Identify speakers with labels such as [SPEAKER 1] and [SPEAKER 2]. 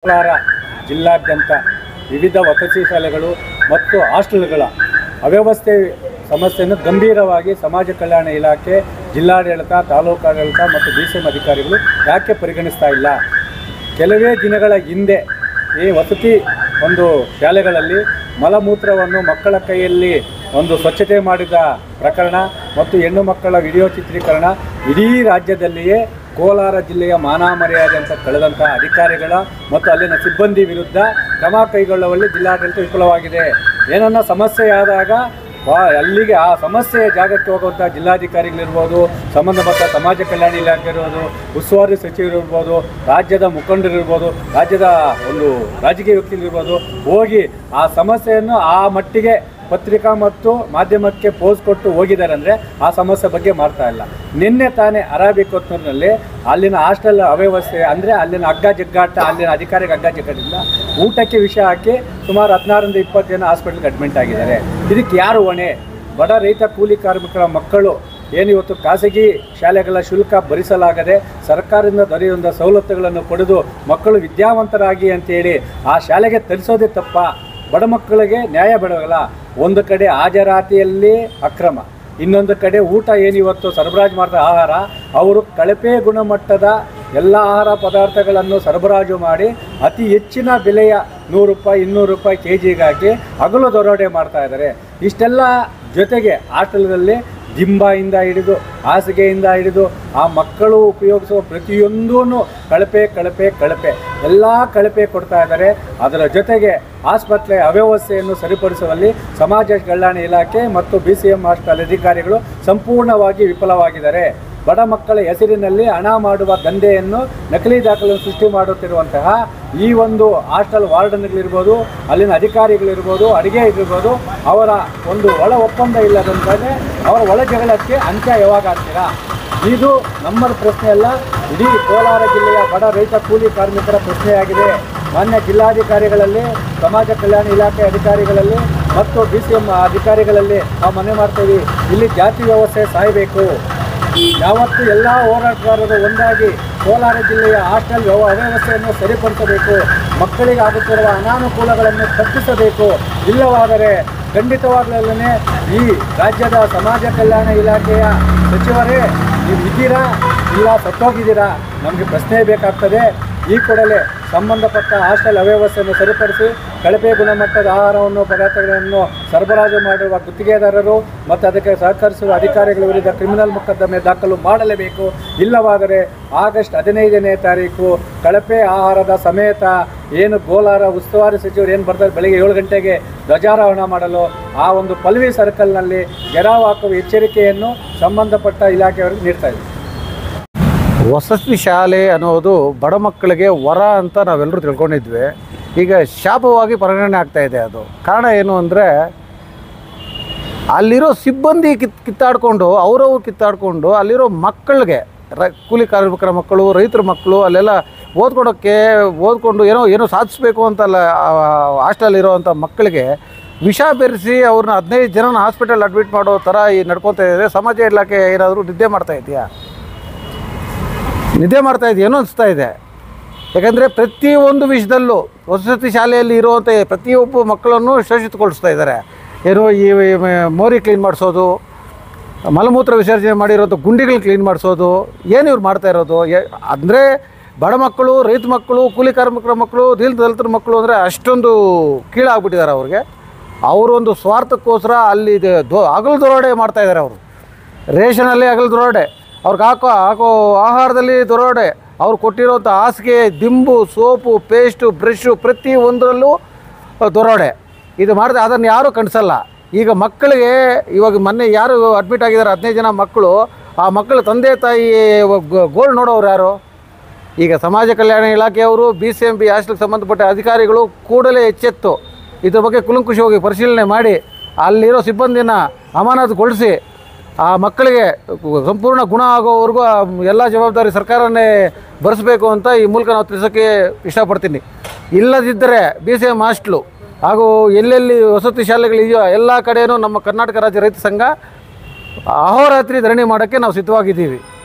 [SPEAKER 1] ಕೋಲಾರ ಜಿಲ್ಲಾದ್ಯಂತ ವಿವಿಧ ವಸತಿ ಶಾಲೆಗಳು ಮತ್ತು ಹಾಸ್ಟೆಲ್ಗಳ ಅವ್ಯವಸ್ಥೆ ಸಮಸ್ಯೆಯನ್ನು ಗಂಭೀರವಾಗಿ ಸಮಾಜ ಕಲ್ಯಾಣ ಇಲಾಖೆ, ಜಿಲ್ಲಾಡಳಿತ, ತಾಲೂಕಾಡಳಿತ ಮತ್ತು BCM ಅಧಿಕಾರಿಗಳು ಯಾಕೆ ಪರಿಗಣಿಸ್ತಾ ಇಲ್ಲ? ಕೆಲವೇ ದಿನಗಳ ಹಿಂದೆ ಈ ವಸತಿ ಶಾಲೆಗಳಲ್ಲಿ ಮಲಮೂತ್ರವನ್ನು ಮಕ್ಕಳ ಕೈಯಲ್ಲಿ ಸ್ವಚ್ಛತೆ ಮಾಡಿದ ಪ್ರಕರಣ ಮತ್ತು ಹೆಣ್ಣು ಮಕ್ಕಳ ವಿಡಿಯೋ ಚಿತ್ರೀಕರಣ ಇಡೀ ರಾಜ್ಯದಲ್ಲಿಯೇ ಕೋಲಾರ ಜಿಲ್ಲೆಯ ಮಾನ ಮರ್ಯಾದೆ ಅಂತ ಕಳೆದಂಥ ಅಧಿಕಾರಿಗಳ ಮತ್ತು ಅಲ್ಲಿನ ಸಿಬ್ಬಂದಿ ವಿರುದ್ಧ ಕ್ರಮ ಕೈಗೊಳ್ಳುವಲ್ಲಿ ಜಿಲ್ಲಾಡಳಿತ ವಿಫಲವಾಗಿದೆ. ಏನನ್ನ ಸಮಸ್ಯೆಯಾದಾಗ ಅಲ್ಲಿಗೆ ಆ ಸಮಸ್ಯೆಯ ಜಾಗಕ್ಕೆ ಹೋಗುವಂಥ ಜಿಲ್ಲಾಧಿಕಾರಿಗಳಿರ್ಬೋದು, ಸಂಬಂಧಪಟ್ಟ ಸಮಾಜ ಕಲ್ಯಾಣ ಇಲಾಖೆ ಇರ್ಬೋದು, ಉಸ್ತುವಾರಿ ಸಚಿವರಿರ್ಬೋದು, ರಾಜ್ಯದ ಮುಖಂಡರಿರ್ಬೋದು, ರಾಜ್ಯದ ರಾಜಕೀಯ ವ್ಯಕ್ತಿಗಳಿರ್ಬೋದು, ಹೋಗಿ ಆ ಸಮಸ್ಯೆಯನ್ನು ಆ ಮಟ್ಟಿಗೆ ಪತ್ರಿಕಾ ಮತ್ತು ಮಾಧ್ಯಮಕ್ಕೆ ಪೋಸ್ ಕೊಟ್ಟು ಹೋಗಿದ್ದಾರೆ ಅಂದರೆ ಆ ಸಮಸ್ಯೆ ಬಗ್ಗೆ ಮಾಡ್ತಾ ಇಲ್ಲ. ನಿನ್ನೆ ತಾನೇ ಅರಾಬಿಕೊತ್ತೂರಿನಲ್ಲಿ ಅಲ್ಲಿನ ಹಾಸ್ಟೆಲ್ ಅವ್ಯವಸ್ಥೆ ಅಂದರೆ ಅಲ್ಲಿನ ಜಗ್ಗಾಟ, ಅಲ್ಲಿನ ಅಧಿಕಾರಿಗೆ ಜಗ್ಗಾಟದಿಂದ ಊಟಕ್ಕೆ ವಿಷ ಹಾಕಿ ಸುಮಾರು 16ರಿಂದ 20 ಜನ ಹಾಸ್ಪಿಟಲ್ಗೆ ಅಡ್ಮಿಂಟ್ ಆಗಿದ್ದಾರೆ. ಇದಕ್ಕೆ ಯಾರು ಹೊಣೆ? ಬಡ ರೈತ ಕೂಲಿ ಕಾರ್ಮಿಕರ ಮಕ್ಕಳು ಇವತ್ತು ಖಾಸಗಿ ಶಾಲೆಗಳ ಶುಲ್ಕ ಭರಿಸಲಾಗದೆ ಸರ್ಕಾರದಿಂದ ದೊರೆಯುವಂಥ ಸವಲತ್ತುಗಳನ್ನು ಪಡೆದು ಮಕ್ಕಳು ವಿದ್ಯಾವಂತರಾಗಿ ಅಂತೇಳಿ ಆ ಶಾಲೆಗೆ ತರಿಸೋದೇ ತಪ್ಪ? ಬಡ ಮಕ್ಕಳಿಗೆ ನ್ಯಾಯ ಬೇಡವಲ್ಲ? ಒಂದು ಕಡೆ ಹಾಜರಾತಿಯಲ್ಲಿ ಅಕ್ರಮ, ಇನ್ನೊಂದು ಕಡೆ ಊಟ ಇವತ್ತು ಸರಬರಾಜು ಮಾಡಿದ ಆಹಾರ ಅವರು ಕಳಪೆ ಗುಣಮಟ್ಟದ ಎಲ್ಲ ಆಹಾರ ಪದಾರ್ಥಗಳನ್ನು ಸರಬರಾಜು ಮಾಡಿ ಅತಿ ಹೆಚ್ಚಿನ ಬೆಲೆಯ 100 ರೂಪಾಯಿ 200 ರೂಪಾಯಿ KGಗಾಗಿ ಹಗಲು ದರೋಡೆ ಮಾಡ್ತಾ ಇದ್ದಾರೆ. ಇಷ್ಟೆಲ್ಲ ಜೊತೆಗೆ ಹಾಸ್ಟೆಲ್ಗಳಲ್ಲಿ ದಿಂಬಾಯಿಂದ ಹಿಡಿದು ಹಾಸಿಗೆಯಿಂದ ಹಿಡಿದು ಆ ಮಕ್ಕಳು ಉಪಯೋಗಿಸುವ ಪ್ರತಿಯೊಂದೂ ಕಳಪೆ ಎಲ್ಲ ಕಳಪೆ ಕೊಡ್ತಾ ಇದ್ದಾರೆ. ಅದರ ಜೊತೆಗೆ ಆಸ್ಪತ್ರೆ ಅವ್ಯವಸ್ಥೆಯನ್ನು ಸರಿಪಡಿಸುವಲ್ಲಿ ಸಮಾಜ ಕಲ್ಯಾಣ ಇಲಾಖೆ ಮತ್ತು BCM ಹಾಸ್ಟೆಲ್ ಅಧಿಕಾರಿಗಳು ಸಂಪೂರ್ಣವಾಗಿ ವಿಫಲವಾಗಿದ್ದಾರೆ. ಬಡ ಮಕ್ಕಳ ಹೆಸರಿನಲ್ಲಿ ಹಣ ಮಾಡುವ ದಂಧೆಯನ್ನು, ನಕಲಿ ದಾಖಲೆ ಸೃಷ್ಟಿ ಮಾಡುತ್ತಿರುವಂತಹ ಈ ಹಾಸ್ಟೆಲ್ ವಾರ್ಡನ್ಗಳಿರ್ಬೋದು, ಅಲ್ಲಿನ ಅಧಿಕಾರಿಗಳಿರ್ಬೋದು, ಅಡುಗೆ ಇರ್ಬೋದು, ಅವರ ಒಳ ಒಪ್ಪಂದ ಇಲ್ಲದಂತಾನೆ ಅವರ ಒಳ ಜಗಳಕ್ಕೆ ಅಂತ್ಯ ಯಾವಾಗ ಆಗ್ತೀರಾ? ಇದು ನಮ್ಮ ಪ್ರಶ್ನೆ ಅಲ್ಲ, ಇಡೀ ಕೋಲಾರ ಜಿಲ್ಲೆಯ ಬಡ ರೈತ ಕೂಲಿ ಕಾರ್ಮಿಕರ ಪ್ರಶ್ನೆಯಾಗಿದೆ. ಮಾನ್ಯ ಜಿಲ್ಲಾಧಿಕಾರಿಗಳಲ್ಲಿ, ಸಮಾಜ ಕಲ್ಯಾಣ ಇಲಾಖೆ ಅಧಿಕಾರಿಗಳಲ್ಲಿ ಮತ್ತು BCM ಅಧಿಕಾರಿಗಳಲ್ಲಿ ನಾವು ಮನವಿ ಮಾಡ್ತೀವಿ, ಇಲ್ಲಿ ಜಾತಿ ವ್ಯವಸ್ಥೆ ಸಾಯಬೇಕು. ಯಾವತ್ತೂ ಎಲ್ಲ ಹೋರಾಟಗಾರರು ಒಂದಾಗಿ ಕೋಲಾರ ಜಿಲ್ಲೆಯ ಹಾಸ್ಟೆಲ್ ಅವ್ಯವಸ್ಥೆಯನ್ನು ಸರಿಪಡಿಸಬೇಕು, ಮಕ್ಕಳಿಗೆ ಆಗುತ್ತಿರುವ ಅನಾನುಕೂಲಗಳನ್ನು ತಪ್ಪಿಸಬೇಕು. ಇಲ್ಲವಾದರೆ ಖಂಡಿತವಾಗಲೇ ಈ ರಾಜ್ಯದ ಸಮಾಜ ಕಲ್ಯಾಣ ಇಲಾಖೆಯ ಸಚಿವರೇ ನೀವು ಇದ್ದೀರಾ ಇಲ್ಲ ಸತ್ತೋಗಿದ್ದೀರಾ ನಮಗೆ ಪ್ರಶ್ನೆ ಬೇಕಾಗ್ತದೆ. ಈ ಕೂಡಲೇ ಸಂಬಂಧಪಟ್ಟ ಹಾಸ್ಟೆಲ್ ಅವ್ಯವಸ್ಥೆಯನ್ನು ಸರಿಪಡಿಸಿ ಕಳಪೆ ಗುಣಮಟ್ಟದ ಆಹಾರವನ್ನು ಪದಾರ್ಥಗಳನ್ನು ಸರಬರಾಜು ಮಾಡಿರುವ ಗುತ್ತಿಗೆದಾರರು ಮತ್ತು ಅದಕ್ಕೆ ಸಹಕರಿಸುವ ಅಧಿಕಾರಿಗಳ ವಿರುದ್ಧ ಕ್ರಿಮಿನಲ್ ಮೊಕದ್ದಮೆ ದಾಖಲು ಮಾಡಲೇಬೇಕು. ಇಲ್ಲವಾದರೆ ಆಗಸ್ಟ್ 15ನೇ ತಾರೀಕು ಕಳಪೆ ಆಹಾರದ ಸಮೇತ ಕೋಲಾರ ಉಸ್ತುವಾರಿ ಸಚಿವರು ಬರ್ತಾರೆ ಬೆಳಗ್ಗೆ 7 ಗಂಟೆಗೆ ಧ್ವಜಾರೋಹಣ ಮಾಡಲು ಆ ಪಲ್ವಿ ಸರ್ಕಲ್ನಲ್ಲಿ ಗೆರಾವ್ ಹಾಕುವ ಎಚ್ಚರಿಕೆಯನ್ನು ಸಂಬಂಧಪಟ್ಟ ಇಲಾಖೆಯವರಿಗೆ ನೀಡ್ತಾ ಇದ್ದೀವಿ.
[SPEAKER 2] ವಸತಿ ಶಾಲೆ ಅನ್ನೋದು ಬಡ ಮಕ್ಕಳಿಗೆ ವರ ಅಂತ ನಾವೆಲ್ಲರೂ ತಿಳ್ಕೊಂಡಿದ್ವಿ. ಈಗ ಶಾಪವಾಗಿ ಪರಿಗಣನೆ ಆಗ್ತಾ ಇದೆ. ಅದು ಕಾರಣ ಏನು ಅಂದರೆ ಅಲ್ಲಿರೋ ಸಿಬ್ಬಂದಿ ಕಿತ್ತಾಡಿಕೊಂಡು ಕಿತ್ತಾಡಿಕೊಂಡು ಅಲ್ಲಿರೋ ಮಕ್ಕಳಿಗೆ, ಕೂಲಿ ಕಾರ್ಮಿಕರ ಮಕ್ಕಳು, ರೈತರ ಮಕ್ಕಳು ಅಲ್ಲೆಲ್ಲ ಓದ್ಕೊಂಡು ಏನೋ ಸಾಧಿಸಬೇಕು ಅಂತಲ್ಲ ಹಾಸ್ಟೆಲಿರೋವಂಥ ಮಕ್ಕಳಿಗೆ ವಿಷ ಬೆರೆಸಿ ಅವ್ರನ್ನ 15 ಜನನ ಹಾಸ್ಪಿಟಲ್ ಅಡ್ಮಿಟ್ ಮಾಡೋ ಥರ ನಡ್ಕೊತಾ ಇದೆ. ಸಮಾಜ ಇಲಾಖೆ ಏನಾದರೂ ನಿದ್ದೆ ಮಾಡ್ತಾ ಇದೆಯಾ ಏನೋ ಅನಿಸ್ತಾ ಇದೆ. ಯಾಕಂದರೆ ಪ್ರತಿಯೊಂದು ವಿಷಯದಲ್ಲೂ ವಸತಿ ಶಾಲೆಯಲ್ಲಿ ಇರುವಂಥ ಪ್ರತಿಯೊಬ್ಬ ಮಕ್ಕಳನ್ನು ಶೋಷಿತಗೊಳಿಸ್ತಾ ಇದ್ದಾರೆ. ಈ ಮೋರಿ ಕ್ಲೀನ್ ಮಾಡಿಸೋದು, ಮಲಮೂತ್ರ ವಿಸರ್ಜನೆ ಮಾಡಿರೋದು ಗುಂಡಿಗಳು ಕ್ಲೀನ್ ಮಾಡಿಸೋದು, ಇವ್ರು ಮಾಡ್ತಾ ಇರೋದು ಅಂದರೆ ಬಡ ಮಕ್ಕಳು, ರೈತ ಮಕ್ಕಳು, ಕೂಲಿ ಕಾರ್ಮಿಕರ ಮಕ್ಕಳು, ದಲಿತರ ಮಕ್ಕಳು ಅಂದರೆ ಅಷ್ಟೊಂದು ಕೀಳಾಗ್ಬಿಟ್ಟಿದ್ದಾರೆ ಅವ್ರಿಗೆ. ಅವರೊಂದು ಸ್ವಾರ್ಥಕ್ಕೋಸ್ಕರ ಅಲ್ಲಿ ಹಗಲು ದರೋಡೆ ಮಾಡ್ತಾಯಿದ್ದಾರೆ. ಅವರು ರೇಷನಲ್ಲಿ ಹಗಲು ದರೋಡೆ, ಅವ್ರಿಗೆ ಹಾಕೋ ಆಹಾರದಲ್ಲಿ ದರೋಡೆ, ಅವ್ರು ಕೊಟ್ಟಿರೋಂಥ ಹಾಸಿಗೆ, ದಿಂಬು, ಸೋಪು, ಪೇಸ್ಟು, ಬ್ರಷು ಪ್ರತಿಯೊಂದರಲ್ಲೂ ದರೋಡೆ. ಇದು ಮಾಡಿದ್ರೆ ಅದನ್ನು ಯಾರೂ ಕಣಿಸಲ್ಲ. ಈಗ ಮಕ್ಕಳಿಗೆ ಇವಾಗ ಮೊನ್ನೆ ಯಾರು ಅಡ್ಮಿಟ್ ಆಗಿದ್ದಾರೆ 15 ಜನ ಮಕ್ಕಳು, ಆ ಮಕ್ಕಳ ತಂದೆ ತಾಯಿ ಗೋಳು ನೋಡೋರು ಯಾರು? ಈಗ ಸಮಾಜ ಕಲ್ಯಾಣ ಇಲಾಖೆಯವರು, BCMB ಹಾಸ್ಟೆಲ್ಗೆ ಸಂಬಂಧಪಟ್ಟ ಅಧಿಕಾರಿಗಳು ಕೂಡಲೇ ಎಚ್ಚೆತ್ತು ಇದ್ರ ಬಗ್ಗೆ ಕುಲಂಕುಷವಾಗಿ ಪರಿಶೀಲನೆ ಮಾಡಿ ಅಲ್ಲಿರೋ ಸಿಬ್ಬಂದಿನ ಅಮಾನತುಗೊಳಿಸಿ ಆ ಮಕ್ಕಳಿಗೆ ಸಂಪೂರ್ಣ ಗುಣ ಆಗೋವರೆಗೂ ಎಲ್ಲ ಜವಾಬ್ದಾರಿ ಸರ್ಕಾರನೇ ಭರಿಸಬೇಕು ಅಂತ ಈ ಮೂಲಕ ನಾವು ತಿಳಿಸೋಕ್ಕೆ ಇಷ್ಟಪಡ್ತೀನಿ. ಇಲ್ಲದಿದ್ದರೆ BCM ಹಾಸ್ಟ್ಲು ಹಾಗೂ ಎಲ್ಲೆಲ್ಲಿ ವಸತಿ ಶಾಲೆಗಳಿದೆಯೋ ಎಲ್ಲ ಕಡೆಯೂ ನಮ್ಮ ಕರ್ನಾಟಕ ರಾಜ್ಯ ರೈತ ಸಂಘ ಅಹೋರಾತ್ರಿ ಧರಣಿ ಮಾಡೋಕ್ಕೆ ನಾವು ಸಿದ್ಧವಾಗಿದ್ದೀವಿ.